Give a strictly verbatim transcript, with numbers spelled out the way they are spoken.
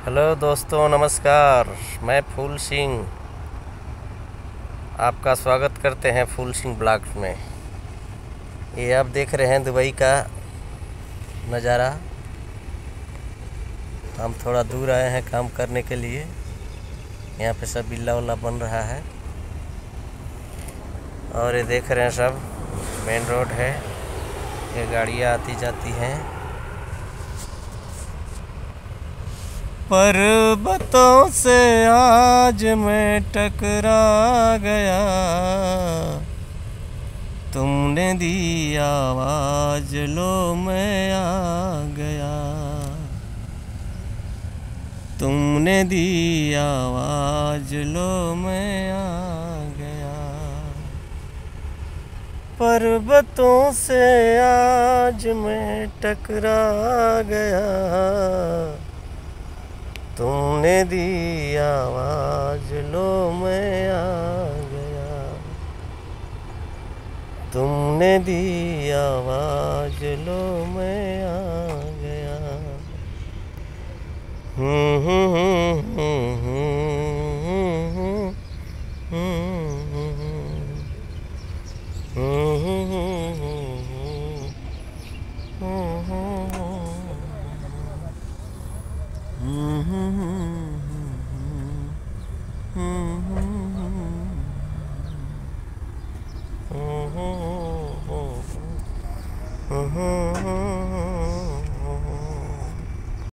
Hello दोस्तों, नमस्कार। मैं फूल सिंह आपका स्वागत करते हैं फूल सिंह ब्लॉग्स में। ये आप देख रहे हैं दुबई का नज़ारा। हम थोड़ा दूर आए हैं काम करने के लिए। यहाँ पे सब बिल्ला उल्ला बन रहा है और ये देख रहे हैं सब मेन रोड है। ये गाड़ियाँ आती जाती हैं। पर्वतों से आज मैं टकरा गया, तुमने दी आवाज लो मैं आ गया, तुमने दी आवाज लो मैं आ गया। पर्वतों से आज मैं टकरा गया, तुमने दी आवाज लो मैं आ गया, तुमने दी आवाज लो मैं आ गया। हम्म हम्म हम्म हम्म